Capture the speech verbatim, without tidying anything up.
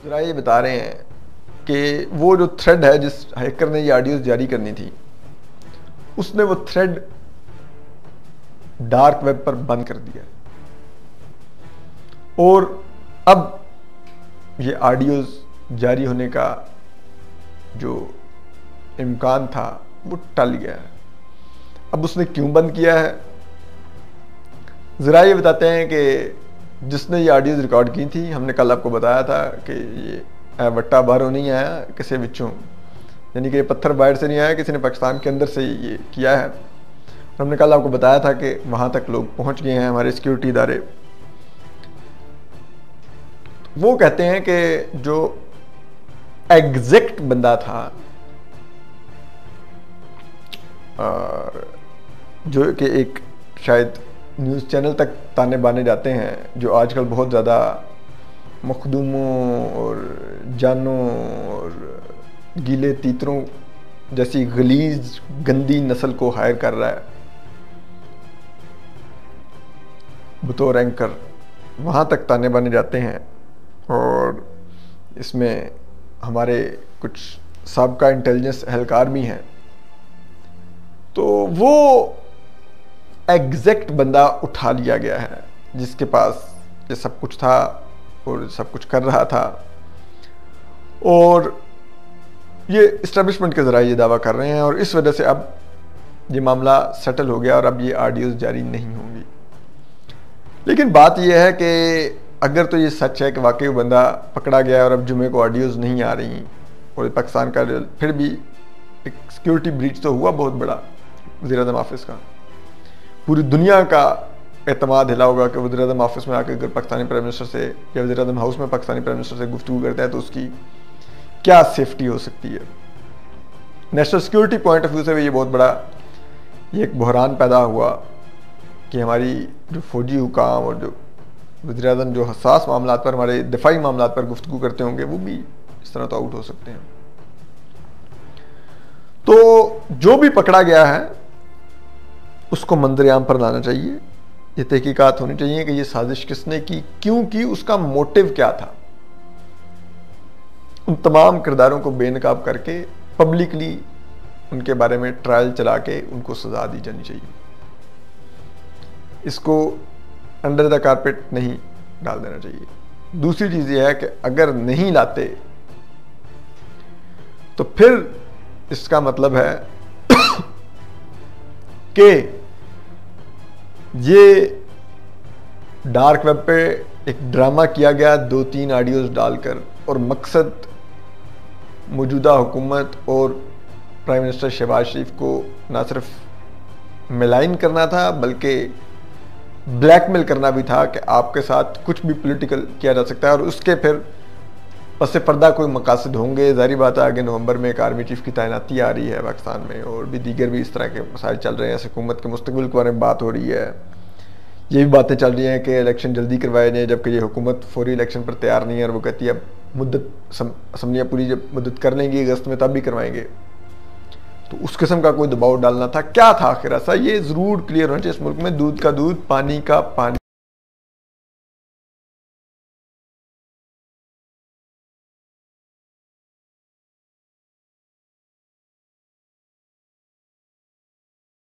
ذرا یہ بتا رہے ہیں کہ وہ جو تھریڈ ہے جس ہیکر نے یہ آڈیوز جاری کرنی تھی اس نے وہ تھریڈ ڈارک ویب پر بند کر دیا اور اب یہ آڈیوز جاری ہونے کا جو امکان تھا وہ ٹل گیا ہے۔ اب اس نے کیوں بند کیا ہے؟ ذرا یہ بتاتے ہیں کہ جس نے یہ آڈیوز ریکارڈ کی تھی، ہم نے کل آپ کو بتایا تھا کہ یہ وٹا باہروں نہیں آیا کسی وچوں، یعنی کہ یہ پتھر باہر سے نہیں آیا، کسی نے پاکستان کے اندر سے یہ کیا ہے۔ ہم نے کل آپ کو بتایا تھا کہ وہاں تک لوگ پہنچ گئے ہیں، ہمارے سیکیورٹی ادارے۔ وہ کہتے ہیں کہ جو ایگزیکٹ بندہ تھا اور جو کہ ایک شاید نیوز چینل تک تانے بانے جاتے ہیں، جو آج کل بہت زیادہ مخدوموں اور جانوں اور گیلے تیتروں جیسی غلیظ گندی نسل کو ہائر کر رہا ہے بطور اینکر، وہاں تک تانے بانے جاتے ہیں۔ اور اس میں ہمارے کچھ سابقہ انٹیلیجنس اہلکار بھی ہیں، تو وہ ایگزیکٹ بندہ اٹھا لیا گیا ہے جس کے پاس یہ سب کچھ تھا اور سب کچھ کر رہا تھا، اور یہ اسٹیبلشمنٹ کے ذرائع یہ دعویٰ کر رہے ہیں، اور اس وجہ سے اب یہ معاملہ سیٹل ہو گیا اور اب یہ آڈیوز جاری نہیں ہوں گی۔ لیکن بات یہ ہے کہ اگر تو یہ سچ ہے کہ واقعی وہ بندہ پکڑا گیا ہے اور اب جمعے کو آڈیوز نہیں آ رہی، اور پاکستان کا پھر بھی ایک سیکیورٹی بریچ تو ہوا بہت بڑا وزیر اعظم آفس کا، پوری دنیا کا اعتماد ہلا ہوگا کہ وزیر اعظم آفس میں آ کے اگر پاکستانی پرائم منسٹر سے یا وزیر اعظم ہاؤس میں پاکستانی پرائم منسٹر سے گفتگو کرتا ہے تو اس کی کیا سیفٹی ہو سکتی ہے۔ National security point of view سے بھی یہ بہت بڑا یہ ایک بحران پیدا ہوا کہ ہماری جو فوجی حکام اور جو وزیر اعظم جو حساس معاملات پر، ہمارے دفاعی معاملات پر گفتگو کرتے ہوں گے، وہ بھی اس طرح تو آؤٹ ہو سکتے ہیں۔ تو جو بھی پکڑا گیا ہے اس کو منظر عام پر لانا چاہیے، یہ تحقیقات ہونی چاہیے کہ یہ سازش کس نے کی، کیوں کی، اس کا موٹیو کیا تھا۔ ان تمام کرداروں کو بے نقاب کر کے پبلکلی ان کے بارے میں ٹرائل چلا کے ان کو سزا دی جانی چاہیے، اس کو انڈر دا کارپیٹ نہیں ڈال دینا چاہیے۔ دوسری چیز یہ ہے کہ اگر نہیں لاتے تو پھر اس کا مطلب ہے کہ یہ ڈارک ویب پہ ایک ڈرامہ کیا گیا دو تین آڈیوز ڈال کر، اور مقصد موجودہ حکومت اور پرائم منسٹر شہباز شریف کو نہ صرف ملائن کرنا تھا بلکہ بلیک میل کرنا بھی تھا کہ آپ کے ساتھ کچھ بھی پولیٹیکل کیا جا سکتا ہے، اور اس کے پھر پس پردہ کوئی مقاصد ہوں گے۔ ظاہری بات ہے آگے نومبر میں ایک آرمی چیف کی تعیناتی آ رہی ہے پاکستان میں، اور بھی دیگر بھی اس طرح کے مسائل چل رہے ہیں، حکومت کے مستقبل کے بارے میں بات ہو رہی ہے، یہ بھی باتیں چل رہی ہیں کہ الیکشن جلدی کروائے جائیں، جبکہ یہ حکومت فوری الیکشن پر تیار نہیں ہے، اور وہ کہتی ہے اب مدت اسمبلیاں پوری جب مدت کر لیں گی اگست میں تب بھی کروائیں گے۔ تو اس قسم کا کوئی دباؤ ڈالنا تھا، کیا تھا آخر ایسا، یہ ضرور کلیئر ہونا چاہیے اس ملک میں۔ دودھ کا دودھ، پانی کا پانی۔